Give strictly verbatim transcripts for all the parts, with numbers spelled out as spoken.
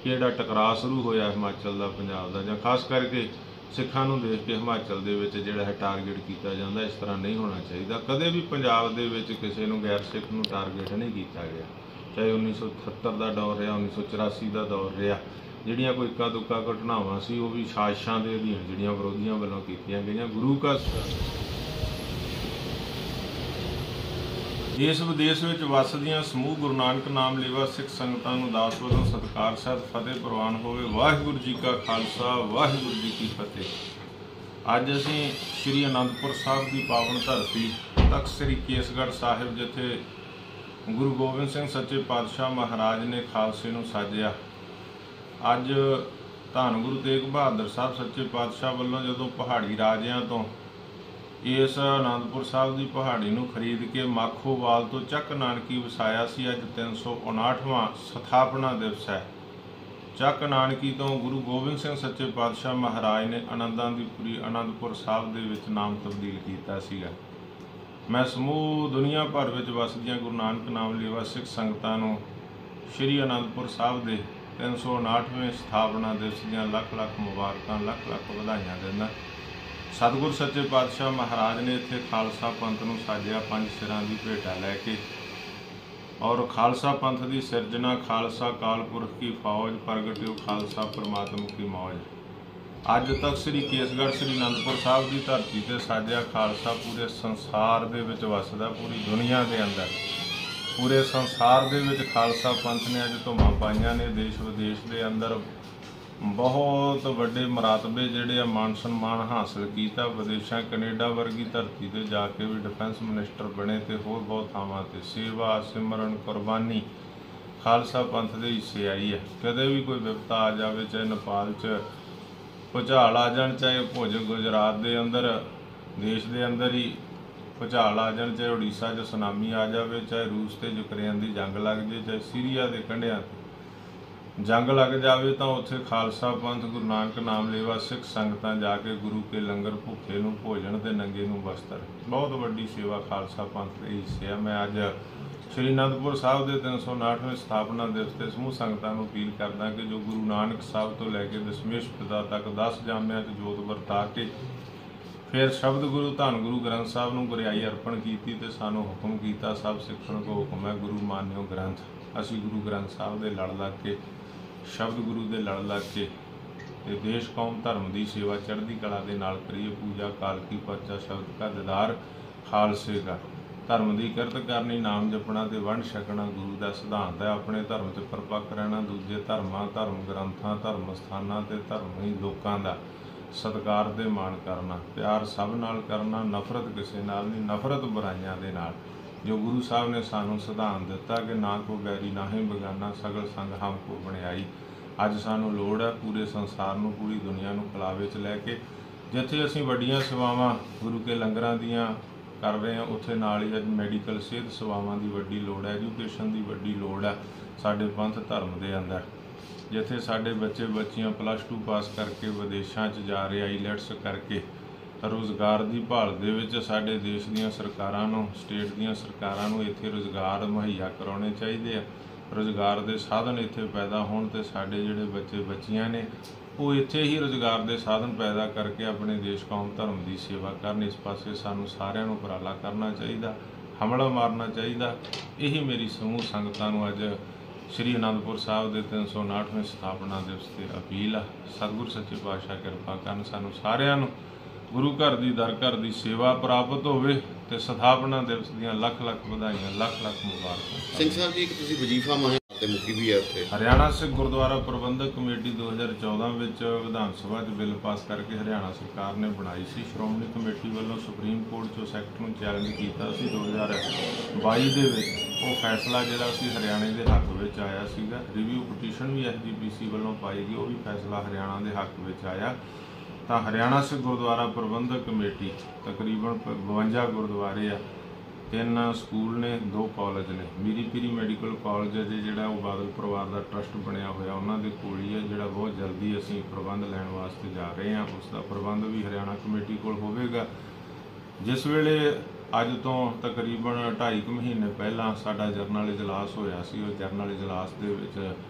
कि जिहड़ा टकराਅ शुरू होया हिमाचल का पंजाब का, जां खास करके सिखां नूं देख के हिमाचल दे विच जिहड़ा है टारगेट किया जाता, इस तरह नहीं होना चाहिए। कदे भी पंजाब दे विच किसी नूं गैर सिख नूं टारगेट नहीं किया गया, चाहे उन्नीस सौ अठहत्तर का दौर रहा, उन्नीस सौ चौरासी का दौर रहा। जिहड़ियां कोई इक्का दुक्का घटनावां सी वो भी साजिशां दे अधीन जिहड़ियां विरोधियों वालों कीतियां गईयां। गुरु का देश विदेश विच वसदियां समूह गुरु नानक नाम लेवा सिख संगतां नूं दास वल्लों सत्कार सहित फतेह प्रवान होवे। वाहिगुरू जी का खालसा, वाहिगुरू जी की फतेह। अज असीं श्री आनंदपुर साहिब की पावन धरती तख्त श्री केसगढ़ साहिब जिथे गुरु गोबिंद सिंह सच्चे पातशाह महाराज ने खालसे नूं साजिया। अज धन गुरु तेग बहादुर साहब सच्चे पातशाह वालों जदों पहाड़ी राजियां तो इस आनंदपुर साहब की पहाड़ी नूं खरीद के माखोवाल तो ਚੱਕ नानकी वसाया सी। अज तीन सौ उनाहठवां सथापना दिवस है। ਚੱਕ नानकी तो गुरु गोबिंद सिंह सच्चे पातशाह महाराज ने आनंदां दी पुरी आनंदपुर साहब दे विच नाम तब्दील कीता सीगा। मैं समूह दुनिया भर विच वसदियां गुरु नानक नाम लेवा सिख संगतां नूं श्री आनंदपुर साहब दे तीन सौ उनाहठवें सथापना दिवस दीआं लख लख मुबारकां, लख लख वधाइयां दिंदा। सतगुर सच्चे पातशाह महाराज ने इत्थे खालसा पंथ नूं साजिया पंज सिरां दी भेटा लैके, और खालसा पंथ की सिरजना खालसा काल पुरख की फौज, प्रगटिओ खालसा परमात्मा की मौज। अज तक श्री केसगढ़ श्री आनंदपुर साहब की धरती ते साजिया खालसा पूरे संसार दे विच वसदा, पूरी दुनिया के अंदर पूरे संसार दे विच खालसा पंथ ने अज धुम्मां पाईयां ने। देश विदेश के अंदर बहुत वड्डे मरातबे जिहड़े मान सन्मान हासिल किया। विदेशों कनेडा वर्गी धरती पर जाके भी डिफेंस मिनिस्टर बने तो होर बहुत थावां ते सेवा सिमरन कुरबानी खालसा पंथ के हिस्से आई है। कदे भी कोई विपता आ जाए, चाहे नेपाल च भुचाल आ जाए, चाहे भुज गुजरात के अंदर देश के अंदर ही भुचाल आ जाए, चाहे उड़ीसा च सुनामी आ जाए, चाहे रूस ते यूक्रेन की जंग लग जाए, चाहे सीरिया के कंढियां जंग लग जाए, तो उत्थे खालसा पंथ गुरु नानक नाम लेवा सिख संगतां जाके गुरु के लंगर भुखे नूं भोजन ते नंगे नूं वस्त्र, बहुत वड्डी सेवा खालसा पंथ के हिस्से है। मैं अज श्री आनंदपुर साहब के तीन सौ उनाहठवें सथापना दिवस से समूह संगतां नूं अपील करदा कि जो गुरु नानक साहब तो लैके दशमेश पिता तक दस जामिया च जोत वरता के फिर शब्द गुरु धन गुरु ग्रंथ साहब नूं गुरियाई अर्पण कीती ते सानूं हुक्म कीता, सब सिੱਖਣ को हुक्म है गुरु मान्यो ग्रंथ। असीं गुरु ग्रंथ साहब दे लड़ लग के शब्द गुरु दे लड़ लग के ते देश कौम धर्म की सेवा चढ़ती कला के नाल करिए। पूजा काल की परचा शब्द का दीदार खालसे का, धर्म की किरत करनी, नाम जपना ते वंड छकना गुरु का सिद्धांत है। अपने धर्म च परपक्क रहना, दूजे धर्मां धर्म ग्रंथां धर्म स्थानां ते धर्मी लोकां दा सत्कार ते मान करना, प्यार सब नाल करना, नफरत किसी नाल नहीं, नफरत बुराइयां दे नाल। जो गुरु साहब ने सानू सिद्धांत दिता कि ना को बैरी ना ही बगाना, सगल संग हमको बनियाई। अज सानू लोड़ है पूरे संसार नूं पूरी दुनिया नूं कलावे च लैके, जिथे असीं वड्डियां सेवावां गुरु के लंगरां दियां कर रहे हैं, उत्थे नाल ही अज मैਡੀਕਲ सेहत सेवावां की वड्डी लोड़ है, एजुकेशन की वड्डी लोड़ है साडे पंथ धर्म के अंदर। जिथे साडे बच्चे बच्चियां प्लस टू पास करके विदेशों च जा रहे, आईलैट्स करके रोज़गार की भाल दे विच साडे देश दीयां सरकारां नूं, स्टेट दीयां सरकारां नूं इत्थे रोज़गार मुहैया कराने चाहिए। रोज़गार के साधन इत्थे पैदा होण ते साडे जिहड़े बच्चे बच्चियां ने वो इत्थे ही रोज़गार के साधन पैदा करके अपने देश कौम धर्म की सेवा करन। इस पासे सानूं सारिआं नूं उपराला करना चाहिए, हमला मारना चाहिए। यही मेरी समूह संगतां नूं अज श्री आनंदपुर साहब के तीन सौ उनाहठवें सथापना दिवस से अपील आ। सतगुर सच्चे पातशाह किरपा करन, सानूं सारिआं नूं गुरु घर की दर घर की सेवा प्राप्त होवे ते सथापना दिवस दीआं लख लख वधाइयां, लख लख मुबारकां। सिंह साहब जी, एक तुसीं वजीफा माहिर ते मुखी भी है उत्थे। हरियाणा सिख गुरुद्वारा प्रबंधक कमेटी दो हज़ार चौदह विच विधान सभा च बिल पास करके हरियाणा सरकार ने बनाई सी। श्रोमणी कमेटी वालों सुप्रीम कोर्ट चों सैक्ट नूं चैलेंज कीता सी दो हज़ार बाई दे विच। वो फैसला जिहड़ा सी हरियाणे के हक विच आया सीगा। रिव्यू पटीशन भी एस जी पी सी वालों पाई गई, वो भी फैसला हरियाणा के हक विच आया। तो हरियाणा सिख गुरुद्वारा प्रबंधक कमेटी तकरीबन बवंजा गुरुद्वारे आ, तीन स्कूल ने, दो कॉलेज ने। मीरी पीरी मैਡੀਕਲ कॉलेज है जिहड़ा वो बादल परिवार का ट्रस्ट बनया होया उन्होंने कोल ही है, जिहड़ा बहुत जल्दी असीं प्रबंध लैण वास्ते जा रहे हैं। उसका प्रबंध भी हरियाणा कमेटी कोल होवेगा। जिस वेले अज तो तकरीबन ढाई कुछ महीने पहला साडा जरनल इजलास होया सी, उस जरनल इजलास दे विच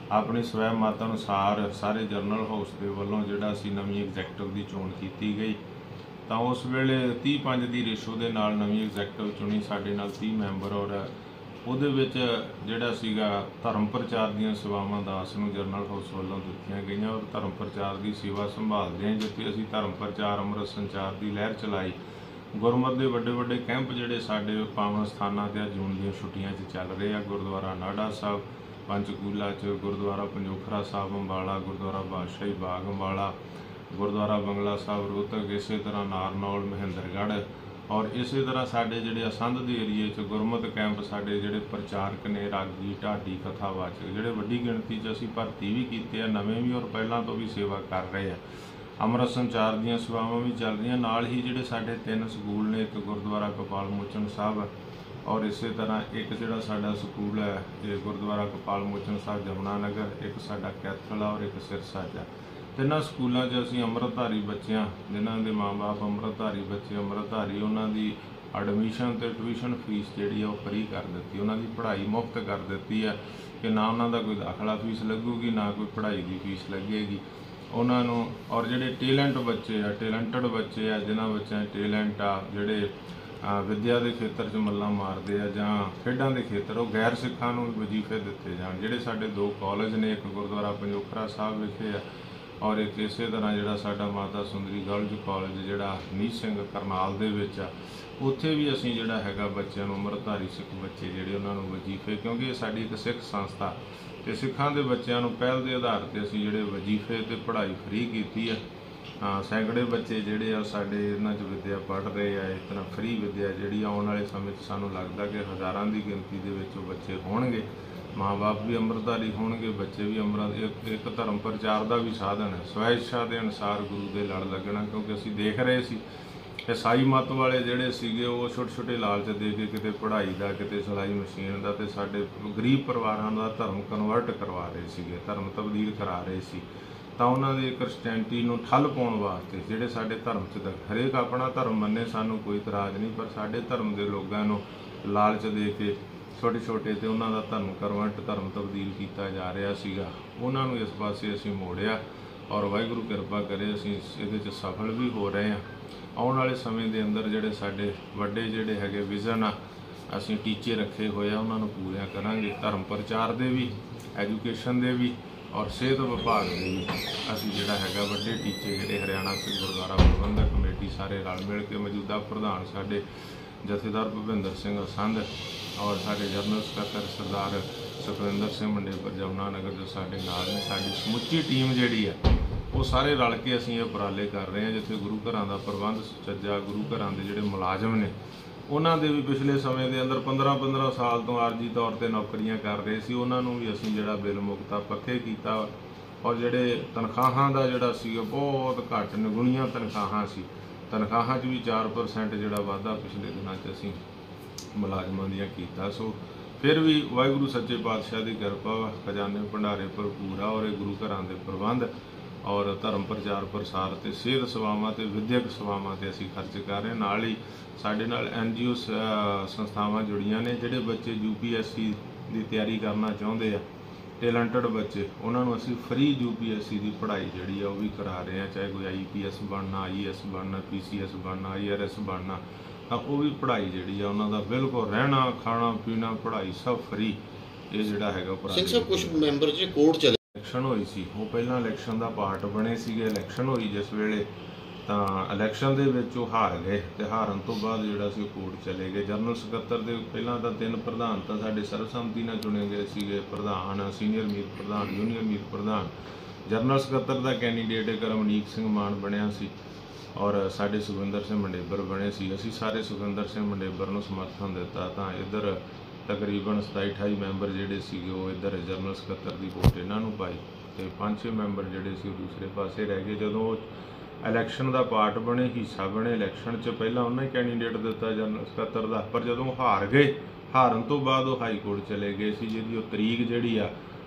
ਆਪਣੀ ਸਵੈ ਮਤ ਅਨੁਸਾਰ ਸਾਰੇ ਜਰਨਲ ਹਾਊਸ ਦੇ ਵੱਲੋਂ ਜਿਹੜਾ ਸੀ ਨਵੀਂ ਐਗਜ਼ੈਕਟਿਵ ਦੀ ਚੋਣ ਕੀਤੀ ਗਈ। ਤਾਂ ਉਸ ਵੇਲੇ ਤੀਹ ਪੰਜ ਦੀ ਰੇਸ਼ੋ ਦੇ ਨਾਲ ਨਵੀਂ ਐਗਜ਼ੈਕਟਿਵ ਚੁਣੀ, ਸਾਡੇ ਨਾਲ ਤੀਹ ਮੈਂਬਰ, ਔਰ ਉਹਦੇ ਵਿੱਚ ਜਿਹੜਾ ਸੀਗਾ ਧਰਮ ਪ੍ਰਚਾਰ ਦੀਆਂ ਸੇਵਾਵਾਂ ਦਾਸ ਨੂੰ ਜਰਨਲ ਹਾਊਸ ਵੱਲੋਂ ਦਿੱਤੀਆਂ ਗਈਆਂ, ਔਰ ਧਰਮ ਪ੍ਰਚਾਰ ਦੀ ਸੇਵਾ ਸੰਭਾਲਦੇ ਹਾਂ ਜਿੱਥੇ ਅਸੀਂ ਧਰਮ ਪ੍ਰਚਾਰ ਅੰਮ੍ਰਿਤ ਸੰਚਾਰ ਦੀ ਲਹਿਰ ਚਲਾਈ। ਗੁਰਮਤਿ ਦੇ ਵੱਡੇ ਵੱਡੇ ਕੈਂਪ ਜਿਹੜੇ ਸਾਡੇ ਪਾਵਨ ਸਥਾਨਾਂ 'ਤੇ ਜੂਨ ਦੀਆਂ ਛੁੱਟੀਆਂ 'ਚ ਚੱਲ ਰਹੇ ਆ। ਗੁਰਦੁਆਰਾ ਨਾਢਾ ਸਾਹਿਬ ਪੰਚਕੂਲਾ 'ਚ, ਗੁਰਦੁਆਰਾ ਪੰਜੋਖਰਾ ਸਾਹਿਬ ਅੰਬਾਲਾ, ਗੁਰਦੁਆਰਾ ਬਾਦਸ਼ਾਹੀ ਬਾਗ ਅੰਬਾਲਾ, ਗੁਰਦੁਆਰਾ ਬੰਗਲਾ ਸਾਹਿਬ ਰੋਹਤਕ, ਇਸੇ ਤਰ੍ਹਾਂ ਨਾਰਨੌਲ ਮਹਿੰਦਰਗੜ੍ਹ, ਔਰ ਇਸੇ ਤਰ੍ਹਾਂ ਸਾਡੇ ਜਿਹੜੇ ਅਸੰਧ ਦੇ ਏਰੀਏ 'ਚ ਗੁਰਮਤਿ ਕੈਂਪ ਸਾਡੇ ਜਿਹੜੇ ਪ੍ਰਚਾਰਕ ਨੇ, ਰਾਗੀ, ਢਾਡੀ, ਕਥਾਵਾਚਕ, ਜਿਹੜੇ ਵੱਡੀ ਗਿਣਤੀ 'ਚ ਅਸੀਂ ਭਰਤੀ ਵੀ ਕੀਤੇ ਆ, ਨਵੇਂ ਵੀ ਔਰ ਪਹਿਲਾਂ ਤੋਂ ਵੀ ਸੇਵਾ ਕਰ ਰਹੇ ਆ। ਅੰਮ੍ਰਿਤ ਸੰਚਾਰ ਦੀਆਂ ਸੇਵਾਵਾਂ ਵੀ ਚੱਲ ਰਹੀਆਂ। ਨਾਲ ਹੀ ਜਿਹੜੇ ਸਾਡੇ ਤਿੰਨ ਸਕੂਲ ਨੇ, ਇੱਕ ਗੁਰਦੁਆਰਾ ਕਪਾਲ ਮੋਚਨ ਸਾਹਿਬ, ਔਰ ਇਸੇ ਤਰ੍ਹਾਂ ਇੱਕ ਜਿਹੜਾ ਸਾਡਾ ਸਕੂਲ ਹੈ ਇਹ ਗੁਰਦੁਆਰਾ ਕਪਾਲ ਮੋਚਨ ਸਾਹਿਬ ਜਮਨਾ ਨਗਰ, ਇੱਕ ਸਾਡਾ ਕੈਥਲ ਔਰ ਇੱਕ ਸਿਰਸਾ 'ਚ। ਤਿੰਨਾਂ ਸਕੂਲਾਂ 'ਚ ਅਸੀਂ ਅੰਮ੍ਰਿਤਧਾਰੀ ਬੱਚਿਆਂ, ਜਿਨ੍ਹਾਂ ਦੇ ਮਾਂ-ਬਾਪ ਅੰਮ੍ਰਿਤਧਾਰੀ ਬੱਚੇ, ਅੰਮ੍ਰਿਤਧਾਰੀ, ਉਹਨਾਂ ਦੀ ਐਡਮਿਸ਼ਨ ਅਤੇ ਟਿਊਸ਼ਨ ਫੀਸ ਜਿਹੜੀ ਆ ਉਹ ਫਰੀ ਕਰ ਦਿੱਤੀ, ਉਹਨਾਂ ਦੀ ਪੜ੍ਹਾਈ ਮੁਫਤ ਕਰ ਦਿੱਤੀ ਹੈ ਕਿ ਨਾ ਉਹਨਾਂ ਦਾ ਕੋਈ ਦਾਖਲਾ ਫੀਸ ਲੱਗੂਗੀ, ਨਾ ਕੋਈ ਪੜ੍ਹਾਈ ਦੀ ਫੀਸ ਲੱਗੇਗੀ ਉਹਨਾਂ ਨੂੰ। ਔਰ ਜਿਹੜੇ ਟੇਲੈਂਟ ਬੱਚੇ ਆ, ਟੇਲੈਂਟਡ ਬੱਚੇ ਆ, ਜਿਨ੍ਹਾਂ ਬੱਚਿਆਂ 'ਚ ਟੇਲੈਂਟ ਆ, ਜਿਹੜੇ ਵਿੱਦਿਆ ਦੇ ਖੇਤਰ 'ਚ ਮੱਲਾਂ ਮਾਰਦੇ ਆ ਜਾਂ ਖੇਡਾਂ ਦੇ ਖੇਤਰ, ਉਹ ਗੈਰ ਸਿੱਖਾਂ ਨੂੰ ਵਜ਼ੀਫੇ ਦਿੱਤੇ ਜਾਣ। ਜਿਹੜੇ ਸਾਡੇ ਦੋ ਕਾਲਜ ਨੇ, ਇੱਕ ਗੁਰਦੁਆਰਾ ਪੰਜੋਖਰਾ ਸਾਹਿਬ ਵਿਖੇ ਆ ਔਰ ਇੱਕ ਇਸੇ ਤਰ੍ਹਾਂ ਜਿਹੜਾ ਸਾਡਾ ਮਾਤਾ ਸੁੰਦਰੀ ਗਰਲਜ਼ ਕਾਲਜ ਜਿਹੜਾ ਨੀਤ ਸਿੰਘ ਕਰਨਾਲ ਦੇ ਵਿੱਚ ਆ, ਉੱਥੇ ਵੀ ਅਸੀਂ ਜਿਹੜਾ ਹੈਗਾ ਬੱਚਿਆਂ ਨੂੰ, ਅੰਮ੍ਰਿਤਧਾਰੀ ਸਿੱਖ ਬੱਚੇ ਜਿਹੜੇ ਉਹਨਾਂ ਨੂੰ ਵਜ਼ੀਫੇ, ਕਿਉਂਕਿ ਇਹ ਸਾਡੀ ਇੱਕ ਸਿੱਖ ਸੰਸਥਾ ਅਤੇ ਸਿੱਖਾਂ ਦੇ ਬੱਚਿਆਂ ਨੂੰ ਪਹਿਲ ਦੇ ਆਧਾਰ 'ਤੇ ਅਸੀਂ ਜਿਹੜੇ ਵਜ਼ੀਫੇ ਅਤੇ ਪੜ੍ਹਾਈ ਫਰੀ ਕੀਤੀ ਹੈ। ਸੈਂਕੜੇ ਬੱਚੇ ਜਿਹੜੇ ਆ ਸਾਡੇ ਇਹਨਾਂ 'ਚ ਵਿੱਦਿਆ ਪੜ੍ਹ ਰਹੇ ਆ। ਇਸ ਤਰ੍ਹਾਂ ਫਰੀ ਵਿੱਦਿਆ ਜਿਹੜੀ ਆਉਣ ਵਾਲੇ ਸਮੇਂ 'ਚ ਸਾਨੂੰ ਲੱਗਦਾ ਕਿ ਹਜ਼ਾਰਾਂ ਦੀ ਗਿਣਤੀ ਦੇ ਵਿੱਚ ਉਹ ਬੱਚੇ ਹੋਣਗੇ। ਮਾਂ-ਬਾਪ ਵੀ ਅੰਮ੍ਰਿਤਧਾਰੀ ਹੋਣਗੇ, ਬੱਚੇ ਵੀ ਅੰਮ੍ਰਿਤ, ਇੱਕ ਇੱਕ ਧਰਮ ਪ੍ਰਚਾਰ ਦਾ ਵੀ ਸਾਧਨ ਹੈ। ਸਵੈ ਇੱਛਾ ਦੇ ਅਨੁਸਾਰ ਗੁਰੂ ਦੇ ਲੜ ਲੱਗਣਾ, ਕਿਉਂਕਿ ਅਸੀਂ ਦੇਖ ਰਹੇ ਸੀ ਈਸਾਈ ਮੱਤ ਵਾਲੇ ਜਿਹੜੇ ਸੀਗੇ ਉਹ ਛੋਟੇ ਛੋਟੇ ਲਾਲਚ ਦੇ ਕੇ ਕਿਤੇ ਪੜ੍ਹਾਈ ਦਾ, ਕਿਤੇ ਸਿਲਾਈ ਮਸ਼ੀਨ ਦਾ, ਅਤੇ ਸਾਡੇ ਗਰੀਬ ਪਰਿਵਾਰਾਂ ਦਾ ਧਰਮ ਕਨਵਰਟ ਕਰਵਾ ਰਹੇ ਸੀਗੇ, ਧਰਮ ਤਬਦੀਲ ਕਰਾ ਰਹੇ ਸੀ। ਤਾਂ ਉਹਨਾਂ ਦੇ ਕ੍ਰਿਸਚੈਨਿਟੀ ਨੂੰ ਠੱਲ ਪਾਉਣ ਵਾਸਤੇ ਜਿਹੜੇ ਸਾਡੇ ਧਰਮ 'ਚ, ਹਰੇਕ ਆਪਣਾ ਧਰਮ ਮੰਨੇ, ਸਾਨੂੰ ਕੋਈ ਇਤਰਾਜ਼ ਨਹੀਂ, ਪਰ ਸਾਡੇ ਧਰਮ ਦੇ ਲੋਕਾਂ ਨੂੰ ਲਾਲਚ ਦੇ ਕੇ ਛੋਟੇ ਛੋਟੇ ਅਤੇ ਉਹਨਾਂ ਦਾ ਧਰਮ ਕਨਵਰਟ, ਧਰਮ ਤਬਦੀਲ ਕੀਤਾ ਜਾ ਰਿਹਾ ਸੀਗਾ। ਉਹਨਾਂ ਨੂੰ ਇਸ ਪਾਸੇ ਅਸੀਂ ਮੋੜਿਆ ਔਰ ਵਾਹਿਗੁਰੂ ਕਿਰਪਾ ਕਰੇ ਅਸੀਂ ਇਹਦੇ 'ਚ ਸਫਲ ਵੀ ਹੋ ਰਹੇ ਹਾਂ। ਆਉਣ ਵਾਲੇ ਸਮੇਂ ਦੇ ਅੰਦਰ ਜਿਹੜੇ ਸਾਡੇ ਵੱਡੇ ਜਿਹੜੇ ਹੈਗੇ ਵਿਜ਼ਨ ਆ, ਅਸੀਂ ਟੀਚੇ ਰੱਖੇ ਹੋਏ ਆ, ਉਹਨਾਂ ਨੂੰ ਪੂਰੀਆਂ ਕਰਾਂਗੇ। ਧਰਮ ਪ੍ਰਚਾਰ ਦੇ ਵੀ, ਐਜੂਕੇਸ਼ਨ ਦੇ ਵੀ ਔਰ ਸਿਹਤ ਵਿਭਾਗ ਦੇ ਵੀ ਅਸੀਂ ਜਿਹੜਾ ਹੈਗਾ ਵੱਡੇ ਟੀਚੇ ਜਿਹੜੇ ਹਰਿਆਣਾ ਸਿੱਖ ਗੁਰਦੁਆਰਾ ਪ੍ਰਬੰਧਕ ਕਮੇਟੀ ਸਾਰੇ ਰਲ ਮਿਲ ਕੇ, ਮੌਜੂਦਾ ਪ੍ਰਧਾਨ ਸਾਡੇ ਜਥੇਦਾਰ ਭੁਪਿੰਦਰ ਸਿੰਘ ਅਸੰਧ ਔਰ ਸਾਡੇ ਜਨਰਲ ਸਕੱਤਰ ਸਰਦਾਰ ਸੁਖਵਿੰਦਰ ਸਿੰਘ ਮੰਡੇਪੁਰ ਜਮਨਾ ਨਗਰ ਜੋ ਸਾਡੇ ਨਾਲ ਨੇ, ਸਾਡੀ ਸਮੁੱਚੀ ਟੀਮ ਜਿਹੜੀ ਹੈ ਉਹ ਸਾਰੇ ਰਲ ਕੇ ਅਸੀਂ ਇਹ ਉਪਰਾਲੇ ਕਰ ਰਹੇ ਹਾਂ। ਜਿੱਥੇ ਗੁਰੂ ਘਰਾਂ ਦਾ ਪ੍ਰਬੰਧ ਸੁਚੱਜਾ, ਗੁਰੂ ਘਰਾਂ ਦੇ ਜਿਹੜੇ ਮੁਲਾਜ਼ਮ ਨੇ ਉਹਨਾਂ ਦੇ ਵੀ ਪਿਛਲੇ ਸਮੇਂ ਦੇ ਅੰਦਰ ਪੰਦਰਾਂ ਪੰਦਰਾਂ ਸਾਲ ਤੋਂ ਆਰਜੀ ਤੌਰ 'ਤੇ ਨੌਕਰੀਆਂ ਕਰ ਰਹੇ ਸੀ, ਉਹਨਾਂ ਨੂੰ ਵੀ ਅਸੀਂ ਜਿਹੜਾ ਬਿੱਲ ਮੁਕਤਾ ਪੱਕੇ ਕੀਤਾ। ਔਰ ਜਿਹੜੇ ਤਨਖਾਹਾਂ ਦਾ ਜਿਹੜਾ ਸੀ ਉਹ ਬਹੁਤ ਘੱਟ, ਨਿਗੁਣੀਆਂ ਤਨਖਾਹਾਂ ਸੀ, ਤਨਖਾਹਾਂ 'ਚ ਵੀ ਚਾਰ ਪਰਸੈਂਟ ਜਿਹੜਾ ਵਾਧਾ ਪਿਛਲੇ ਦਿਨਾਂ 'ਚ ਅਸੀਂ ਮੁਲਾਜ਼ਮਾਂ ਦੀਆਂ ਕੀਤਾ। ਸੋ ਫਿਰ ਵੀ ਵਾਹਿਗੁਰੂ ਸੱਚੇ ਪਾਤਸ਼ਾਹ ਦੀ ਕਿਰਪਾ ਵਾ, ਖਜ਼ਾਨੇ ਭੰਡਾਰੇ ਭਰਪੂਰ ਆ, ਔਰ ਇਹ ਗੁਰੂ ਘਰਾਂ ਦੇ ਪ੍ਰਬੰਧ ਔਰ ਧਰਮ ਪ੍ਰਚਾਰ ਪ੍ਰਸਾਰ ਅਤੇ ਸਿਹਤ ਸੇਵਾਵਾਂ ਅਤੇ ਵਿੱਦਿਅਕ ਸੇਵਾਵਾਂ 'ਤੇ ਅਸੀਂ ਖਰਚ ਕਰ ਰਹੇ। ਨਾਲ ਹੀ ਸਾਡੇ ਨਾਲ ਐਨ ਜੀ ਓ ਸੰਸਥਾਵਾਂ ਜੁੜੀਆਂ ਨੇ। ਜਿਹੜੇ ਬੱਚੇ ਯੂ ਪੀ ਐਸ ਸੀ ਦੀ ਤਿਆਰੀ ਕਰਨਾ ਚਾਹੁੰਦੇ ਆ, ਟੈਲੈਂਟਡ ਬੱਚੇ, ਉਹਨਾਂ ਨੂੰ ਅਸੀਂ free U P S C ਦੀ ਪੜ੍ਹਾਈ ਜਿਹੜੀ ਆ ਉਹ ਵੀ ਕਰਾ ਰਹੇ ਹਾਂ। ਚਾਹੇ ਕੋਈ ਆਈ ਪੀ ਐਸ ਬਣਨਾ, ਆਈ ਏ ਐਸ ਬਣਨਾ, ਪੀ ਸੀ ਐਸ ਬਣਨਾ, ਆਈ ਆਰ ਐਸ ਬਣਨਾ, ਤਾਂ ਉਹ ਵੀ ਪੜ੍ਹਾਈ ਜਿਹੜੀ ਆ ਉਹਨਾਂ ਦਾ ਬਿਲਕੁਲ ਰਹਿਣਾ, ਖਾਣਾ ਪੀਣਾ, ਪੜ੍ਹਾਈ ਸਭ ਫਰੀ। ਇਹ ਜਿਹੜਾ ਹੈਗਾ ਸਿੰਘ ਸਾਹਿਬ ਕੁਝ ਮੈਂਬਰ ਜਿਹੜੇ ਕੋਰਟ ਚਲੇ, ਇਲੈਕਸ਼ਨ ਹੋਈ ਸੀ, ਉਹ ਪਹਿਲਾਂ ਇਲੈਕਸ਼ਨ ਦਾ ਪਾਰਟ ਬਣੇ ਸੀਗੇ। ਇਲੈਕਸ਼ਨ ਹੋਈ ਜਿਸ ਵੇਲੇ, ਤਾਂ ਇਲੈਕਸ਼ਨ ਦੇ ਵਿੱਚ ਉਹ ਹਾਰ ਗਏ ਅਤੇ ਹਾਰਨ ਤੋਂ ਬਾਅਦ ਜਿਹੜਾ ਸੀ ਉਹ ਕੋਰਟ ਚਲੇ ਗਏ। ਜਨਰਲ ਸਕੱਤਰ ਦੇ ਪਹਿਲਾਂ ਤਾਂ ਤਿੰਨ ਪ੍ਰਧਾਨ ਤਾਂ ਸਾਡੇ ਸਰਬਸੰਮਤੀ ਨਾਲ ਚੁਣੇ ਗਏ ਸੀਗੇ, ਪ੍ਰਧਾਨ, ਸੀਨੀਅਰ ਮੀਤ ਪ੍ਰਧਾਨ, ਜੂਨੀਅਰ ਮੀਤ ਪ੍ਰਧਾਨ। ਜਨਰਲ ਸਕੱਤਰ ਦਾ ਕੈਂਡੀਡੇਟ ਇੱਕ ਰਮਨੀਕ ਸਿੰਘ ਮਾਨ ਬਣਿਆ ਸੀ ਔਰ ਸਾਡੇ ਸੁਖਵਿੰਦਰ ਸਿੰਘ ਮੰਡੇਬਰ ਬਣੇ ਸੀ। ਅਸੀਂ ਸਾਰੇ ਸੁਖਵਿੰਦਰ ਸਿੰਘ ਮੰਡੇਬਰ ਨੂੰ ਸਮਰਥਨ ਦਿੱਤਾ। ਤਾਂ ਇੱਧਰ ਤਕਰੀਬਨ ਸਤਾਈ ਅਠਾਈ ਮੈਂਬਰ ਜਿਹੜੇ ਸੀਗੇ ਉਹ ਇੱਧਰ ਜਨਰਲ ਸਕੱਤਰ ਦੀ ਵੋਟ ਇਹਨਾਂ ਨੂੰ ਪਾਈ ਅਤੇ ਪੰਜ ਛੇ ਮੈਂਬਰ ਜਿਹੜੇ ਸੀ ਉਹ ਦੂਸਰੇ ਪਾਸੇ ਰਹਿ ਗਏ। ਜਦੋਂ ਉਹ ਇਲੈਕਸ਼ਨ ਦਾ ਪਾਰਟ ਬਣੇ, ਹਿੱਸਾ ਬਣੇ, ਇਲੈਕਸ਼ਨ 'ਚ ਪਹਿਲਾਂ ਉਹਨਾਂ ਹੀ ਕੈਂਡੀਡੇਟ ਦਿੱਤਾ ਜਨਰਲ ਸਕੱਤਰ ਦਾ, ਪਰ ਜਦੋਂ ਹਾਰ ਗਏ, ਹਾਰਨ ਤੋਂ ਬਾਅਦ ਉਹ ਹਾਈ ਕੋਰਟ ਚਲੇ ਗਏ ਸੀ, ਜਿਹਦੀ ਉਹ ਤਰੀਕ ਜਿਹੜੀ ਆ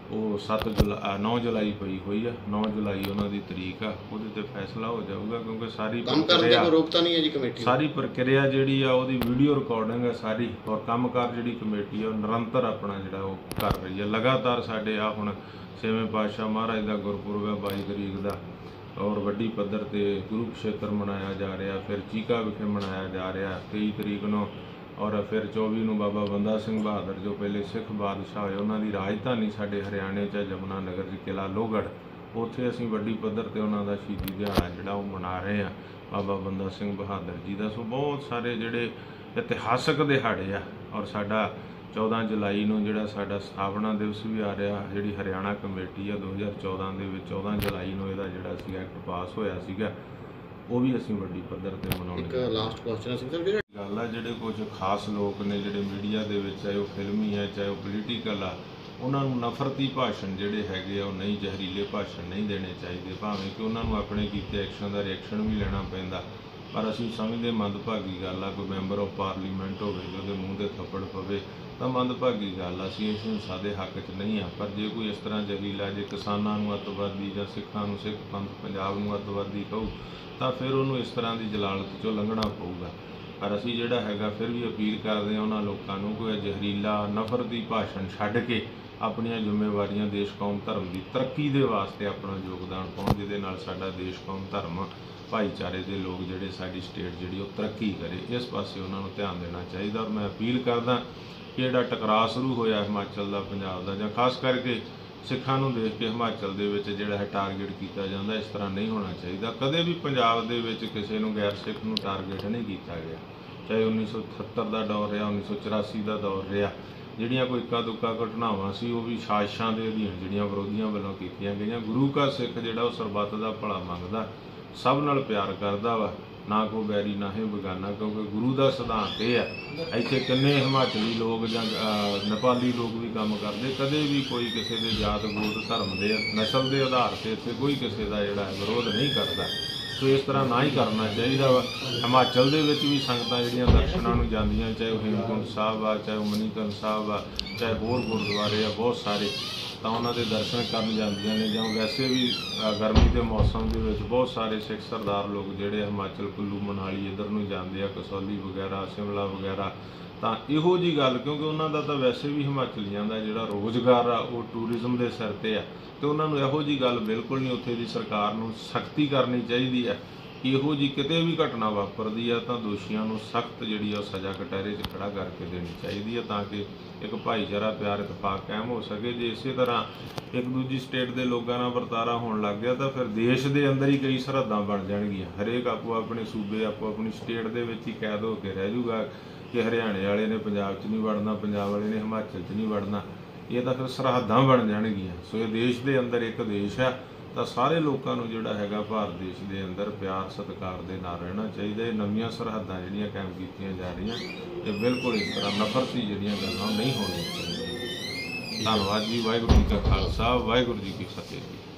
ਉਹ ਸੱਤ ਜੁਲਾ ਨੌ ਜੁਲਾਈ ਪਈ ਹੋਈ ਆ। ਨੌ ਜੁਲਾਈ ਉਹਨਾਂ ਦੀ ਤਰੀਕ ਆ, ਉਹਦੇ ਤੇ ਫੈਸਲਾ ਹੋ ਜਾਊਗਾ ਕਿਉਂਕਿ ਸਾਰੀ ਕੰਮ ਕਰਨ ਦਾ ਕੋਈ ਰੋਕ ਤਾਂ ਨਹੀਂ ਹੈ ਜੀ ਕਮੇਟੀ ਸਾਰੀ ਪ੍ਰਕਿਰਿਆ ਜਿਹੜੀ ਆ ਉਹਦੀ ਵੀਡੀਓ ਰਿਕਾਰਡਿੰਗ ਹੈ ਸਾਰੀ, ਔਰ ਕੰਮਕਾਰ ਜਿਹੜੀ ਕਮੇਟੀ ਆ ਉਹ ਨਿਰੰਤਰ ਆਪਣਾ ਜਿਹੜਾ ਉਹ ਕਰ ਰਹੀ ਹੈ ਲਗਾਤਾਰ। ਸਾਡੇ ਆ ਹੁਣ ਛੇਵੇਂ ਪਾਤਸ਼ਾਹ ਮਹਾਰਾਜ ਦਾ ਗੁਰਪੁਰਬ ਹੈ ਬਾਈ ਤਰੀਕ ਦਾ, ਔਰ ਵੱਡੀ ਪੱਧਰ ਤੇ ਕੁਰੂਕਸ਼ੇਤਰ ਮਨਾਇਆ ਜਾ ਰਿਹਾ, ਫਿਰ ਚੀਕਾ ਵਿਖੇ ਮਨਾਇਆ ਜਾ ਰਿਹਾ ਤੇਈ ਤਰੀਕ ਨੂੰ, ਔਰ ਫਿਰ ਚੌਵੀ ਨੂੰ ਬਾਬਾ ਬੰਦਾ ਸਿੰਘ ਬਹਾਦਰ ਜੋ ਪਹਿਲੇ ਸਿੱਖ ਬਾਦਸ਼ਾਹ ਹੋਏ ਉਹਨਾਂ ਦੀ ਰਾਜਧਾਨੀ ਸਾਡੇ ਹਰਿਆਣੇ 'ਚ ਯਮੁਨਾ ਨਗਰ 'ਚ ਕਿਲ੍ਹਾ ਲੋਹਗੜ੍ਹ, ਉੱਥੇ ਅਸੀਂ ਵੱਡੀ ਪੱਧਰ ਤੇ ਉਹਨਾਂ ਦਾ ਸ਼ਹੀਦੀ ਦਿਹਾੜਾ ਜਿਹੜਾ ਉਹ ਮਨਾ ਰਹੇ ਹਾਂ ਬਾਬਾ ਬੰਦਾ ਸਿੰਘ ਬਹਾਦਰ ਜੀ ਦਾ। ਸੋ ਬਹੁਤ ਸਾਰੇ ਜਿਹੜੇ ਇਤਿਹਾਸਕ ਦਿਹਾੜੇ ਆ, ਔਰ ਸਾਡਾ ਚੌਦਾਂ ਜੁਲਾਈ ਨੂੰ ਜਿਹੜਾ ਸਾਡਾ ਸਥਾਪਨਾ ਦਿਵਸ ਵੀ ਆ ਰਿਹਾ, ਜਿਹੜੀ ਹਰਿਆਣਾ ਕਮੇਟੀ ਆ ਦੋ ਹਜ਼ਾਰ ਚੌਦਾਂ ਦੇ ਵਿੱਚ ਚੌਦਾਂ ਜੁਲਾਈ ਨੂੰ ਇਹਦਾ ਜਿਹੜਾ ਸੀਗਾ ਐਕਟ ਪਾਸ ਹੋਇਆ ਸੀਗਾ, ਉਹ ਵੀ ਅਸੀਂ ਵੱਡੀ ਪੱਧਰ ਤੇ ਮਨਾਉਣੇ। ਇੱਕ ਲਾਸਟ ਕੁਐਸਚਨ ਸੀ ਸਰ, ਜਿਹੜਾ ਗੱਲ ਆ ਜਿਹੜੇ ਕੁਝ ਖਾਸ ਲੋਕ ਨੇ ਜਿਹੜੇ ਮੀਡੀਆ ਦੇ ਵਿੱਚ, ਚਾਹੇ ਉਹ ਫਿਲਮੀ ਹੈ ਚਾਹੇ ਉਹ ਪੋਲੀਟੀਕਲ ਆ, ਉਹਨਾਂ ਨੂੰ ਨਫ਼ਰਤੀ ਭਾਸ਼ਣ ਜਿਹੜੇ ਹੈਗੇ ਆ ਉਹ ਨਹੀਂ, ਜ਼ਹਿਰੀਲੇ ਭਾਸ਼ਣ ਨਹੀਂ ਦੇਣੇ ਚਾਹੀਦੇ, ਭਾਵੇਂ ਕਿ ਉਹਨਾਂ ਨੂੰ ਆਪਣੇ ਕੀਤੇ ਐਕਸ਼ਨ ਦਾ ਰਿਐਕਸ਼ਨ ਵੀ ਲੈਣਾ ਪੈਂਦਾ। ਪਰ ਅਸੀਂ ਸਮਝਦੇ ਮੰਦਭਾਗੀ ਗੱਲ ਆ, ਕੋਈ ਮੈਂਬਰ ਆਫ ਪਾਰਲੀਮੈਂਟ ਹੋਵੇ ਜੇ ਉਹਦੇ ਮੂੰਹ 'ਤੇ ਥੱਪੜ ਪਵੇ ਤਾਂ ਮੰਦਭਾਗੀ ਗੱਲ ਆ, ਅਸੀਂ ਇਸ ਹਿੰਸਾ ਦੇ ਹੱਕ 'ਚ ਨਹੀਂ ਆ। ਪਰ ਜੇ ਕੋਈ ਇਸ ਤਰ੍ਹਾਂ ਜ਼ਹਿਰੀਲਾ, ਜੇ ਕਿਸਾਨਾਂ ਨੂੰ ਅੱਤਵਾਦੀ ਜਾਂ ਸਿੱਖਾਂ ਨੂੰ, ਸਿੱਖ ਪੰਥ ਪੰਜਾਬ ਨੂੰ ਅੱਤਵਾਦੀ ਕਹੂ ਤਾਂ ਫਿਰ ਉਹਨੂੰ ਇਸ ਤਰ੍ਹਾਂ ਦੀ ਜਲਾਲਤ 'ਚੋਂ ਲੰਘਣਾ ਪਊਗਾ। ਪਰ ਅਸੀਂ ਜਿਹੜਾ ਹੈਗਾ ਫਿਰ ਵੀ ਅਪੀਲ ਕਰਦੇ ਹਾਂ ਉਹਨਾਂ ਲੋਕਾਂ ਨੂੰ ਕੋਈ ਜ਼ਹਿਰੀਲਾ ਨਫ਼ਰਤੀ ਭਾਸ਼ਣ ਛੱਡ ਕੇ ਆਪਣੀਆਂ ਜ਼ਿੰਮੇਵਾਰੀਆਂ ਦੇਸ਼ ਕੌਮ ਧਰਮ ਦੀ ਤਰੱਕੀ ਦੇ ਵਾਸਤੇ ਆਪਣਾ ਯੋਗਦਾਨ ਪਾਉਣ, ਜਿਹਦੇ ਨਾਲ ਸਾਡਾ ਦੇਸ਼ ਕੌਮ ਧਰਮ ਭਾਈਚਾਰੇ ਦੇ ਲੋਕ ਜਿਹੜੇ ਸਾਡੀ ਸਟੇਟ ਜਿਹੜੀ ਉਹ ਤਰੱਕੀ ਕਰੇ, ਇਸ ਪਾਸੇ ਉਹਨਾਂ ਨੂੰ ਧਿਆਨ ਦੇਣਾ ਚਾਹੀਦਾ। ਔਰ ਮੈਂ ਅਪੀਲ ਕਰਦਾ ਕਿ ਜਿਹੜਾ ਟਕਰਾਅ ਸ਼ੁਰੂ ਹੋਇਆ ਹਿਮਾਚਲ ਦਾ ਪੰਜਾਬ ਦਾ, ਜਾਂ ਖਾਸ ਕਰਕੇ ਸਿੱਖਾਂ ਨੂੰ ਦੇਖ ਕੇ ਹਿਮਾਚਲ ਦੇ ਵਿੱਚ ਜਿਹੜਾ ਹੈ ਟਾਰਗੇਟ ਕੀਤਾ ਜਾਂਦਾ, ਇਸ ਤਰ੍ਹਾਂ ਨਹੀਂ ਹੋਣਾ ਚਾਹੀਦਾ। ਕਦੇ ਵੀ ਪੰਜਾਬ ਦੇ ਵਿੱਚ ਕਿਸੇ ਨੂੰ ਗੈਰ ਸਿੱਖ ਨੂੰ ਟਾਰਗੇਟ ਨਹੀਂ ਕੀਤਾ ਗਿਆ, ਚਾਹੇ ਉੱਨੀ ਸੌ ਅਠੱਤਰ ਦਾ ਦੌਰ ਰਿਹਾ, ਉੱਨੀ ਸੌ ਚੁਰਾਸੀ ਦਾ ਦੌਰ ਰਿਹਾ, ਜਿਹੜੀਆਂ ਕੋਈ ਇੱਕਾ ਦੁੱਕਾ ਘਟਨਾਵਾਂ ਸੀ ਉਹ ਵੀ ਸਾਜ਼ਿਸ਼ਾਂ ਦੇ ਅਧੀਨ ਜਿਹੜੀਆਂ ਵਿਰੋਧੀਆਂ ਵੱਲੋਂ ਕੀਤੀਆਂ ਗਈਆਂ। ਗੁਰੂ ਕਾ ਸਿੱਖ ਜਿਹੜਾ ਉਹ ਸਰਬੱਤ ਦਾ ਭਲਾ ਮੰਗਦਾ, ਸਭ ਨਾਲ ਪਿਆਰ ਕਰਦਾ ਵਾ, ਨਾ ਕੋਈ ਬੈਰੀ ਨਾ ਹੀ ਬੇਗਾਨਾ, ਕਿਉਂਕਿ ਗੁਰੂ ਦਾ ਸਿਧਾਂਤ ਇਹ ਆ। ਇੱਥੇ ਕਿੰਨੇ ਹਿਮਾਚਲੀ ਲੋਕ ਜਾਂ ਨੇਪਾਲੀ ਲੋਕ ਵੀ ਕੰਮ ਕਰਦੇ, ਕਦੇ ਵੀ ਕੋਈ ਕਿਸੇ ਦੇ ਜਾਤ ਗੋਤ ਧਰਮ ਦੇ ਨਸਲ ਦੇ ਆਧਾਰ 'ਤੇ ਇੱਥੇ ਕੋਈ ਕਿਸੇ ਦਾ ਜਿਹੜਾ ਵਿਰੋਧ ਨਹੀਂ ਕਰਦਾ। ਸੋ ਇਸ ਤਰ੍ਹਾਂ ਨਾ ਹੀ ਕਰਨਾ ਚਾਹੀਦਾ ਵਾ। ਹਿਮਾਚਲ ਦੇ ਵਿੱਚ ਵੀ ਸੰਗਤਾਂ ਜਿਹੜੀਆਂ ਦਰਸ਼ਨਾਂ ਨੂੰ ਜਾਂਦੀਆਂ, ਚਾਹੇ ਉਹ ਹੇਮਕੁੰਟ ਸਾਹਿਬ ਆ, ਚਾਹੇ ਉਹ ਮਨੀਕਰਨ ਸਾਹਿਬ ਆ, ਚਾਹੇ ਹੋਰ ਗੁਰਦੁਆਰੇ ਆ ਬਹੁਤ ਸਾਰੇ, ਤਾਂ ਉਹਨਾਂ ਦੇ ਦਰਸ਼ਨ ਕਰਨ ਜਾਂਦੀਆਂ ਨੇ। ਜਾਂ ਵੈਸੇ ਵੀ ਗਰਮੀ ਦੇ ਮੌਸਮ ਦੇ ਵਿੱਚ ਬਹੁਤ ਸਾਰੇ ਸਿੱਖ ਸਰਦਾਰ ਲੋਕ ਜਿਹੜੇ ਹਿਮਾਚਲ ਕੁੱਲੂ ਮਨਾਲੀ ਇੱਧਰ ਨੂੰ ਜਾਂਦੇ ਆ, ਕਸੌਲੀ ਵਗੈਰਾ, ਸ਼ਿਮਲਾ ਵਗੈਰਾ। ਤਾਂ ਇਹੋ ਜਿਹੀ ਗੱਲ, ਕਿਉਂਕਿ ਉਹਨਾਂ ਦਾ ਤਾਂ ਵੈਸੇ ਵੀ ਹਿਮਾਚਲੀਆਂ ਦਾ ਜਿਹੜਾ ਰੋਜ਼ਗਾਰ ਆ ਉਹ ਟੂਰਿਜ਼ਮ ਦੇ ਸਿਰ 'ਤੇ ਆ, ਅਤੇ ਉਹਨਾਂ ਨੂੰ ਇਹੋ ਜਿਹੀ ਗੱਲ ਬਿਲਕੁਲ ਨਹੀਂ, ਉੱਥੇ ਦੀ ਸਰਕਾਰ ਨੂੰ ਸਖਤੀ ਕਰਨੀ ਚਾਹੀਦੀ ਹੈ ਕਿ ਇਹੋ ਜਿਹੀ ਕਿਤੇ ਵੀ ਘਟਨਾ ਵਾਪਰਦੀ ਆ ਤਾਂ ਦੋਸ਼ੀਆਂ ਨੂੰ ਸਖਤ ਜਿਹੜੀ ਆ ਸਜ਼ਾ ਕਟਹਿਰੇ 'ਚ ਖੜਾ ਕਰਕੇ ਦੇਣੀ ਚਾਹੀਦੀ ਹੈ, ਤਾਂ ਕਿ ਇੱਕ ਭਾਈਚਾਰਾ ਪਿਆਰ ਇਤਫਾਕ ਕਾਇਮ ਹੋ ਸਕੇ। ਜੇ ਇਸੇ ਤਰ੍ਹਾਂ ਇੱਕ ਦੂਜੀ ਸਟੇਟ ਦੇ ਲੋਕਾਂ ਨਾਲ ਵਰਤਾਰਾ ਹੋਣ ਲੱਗ ਗਿਆ ਤਾਂ ਫਿਰ ਦੇਸ਼ ਦੇ ਅੰਦਰ ਹੀ ਕਈ ਸਰਹੱਦਾਂ ਬਣ ਜਾਣਗੀਆਂ। ਹਰੇਕ ਆਪੋ ਆਪਣੇ ਸੂਬੇ, ਆਪੋ ਆਪਣੀ ਸਟੇਟ ਦੇ ਵਿੱਚ ਹੀ ਕੈਦ ਹੋ ਕੇ ਰਹਿ ਜੂਗਾ ਕਿ ਹਰਿਆਣੇ ਵਾਲੇ ਨੇ ਪੰਜਾਬ 'ਚ ਨਹੀਂ ਵੜਨਾ, ਪੰਜਾਬ ਵਾਲੇ ਨੇ ਹਿਮਾਚਲ 'ਚ ਨਹੀਂ ਵੜਨਾ। ਇਹ ਤਾਂ ਫਿਰ ਸਰਹੱਦਾਂ ਬਣ ਜਾਣਗੀਆਂ। ਸੋ ਇਹ ਦੇਸ਼ ਦੇ ਅੰਦਰ ਇੱਕ ਦੇਸ਼ ਆ, ਤਾਂ ਸਾਰੇ ਲੋਕਾਂ ਨੂੰ ਜਿਹੜਾ ਹੈਗਾ ਭਾਰਤ ਦੇਸ਼ ਦੇ ਅੰਦਰ ਪਿਆਰ ਸਤਿਕਾਰ ਦੇ ਨਾਲ ਰਹਿਣਾ ਚਾਹੀਦਾ। ਇਹ ਨਵੀਆਂ ਸਰਹੱਦਾਂ ਜਿਹੜੀਆਂ ਕਾਇਮ ਕੀਤੀਆਂ ਜਾ ਰਹੀਆਂ, ਇਹ ਬਿਲਕੁਲ ਇਸ ਤਰ੍ਹਾਂ ਨਫ਼ਰਤੀ ਜਿਹੜੀਆਂ ਗੱਲਾਂ ਨਹੀਂ ਹੋਣੀਆਂ ਚਾਹੀਦੀਆਂ। ਧੰਨਵਾਦ ਜੀ। ਵਾਹਿਗੁਰੂ ਜੀ ਕਾ ਖਾਲਸਾ, ਵਾਹਿਗੁਰੂ ਜੀ ਕੀ ਫਤਿਹ ਜੀ।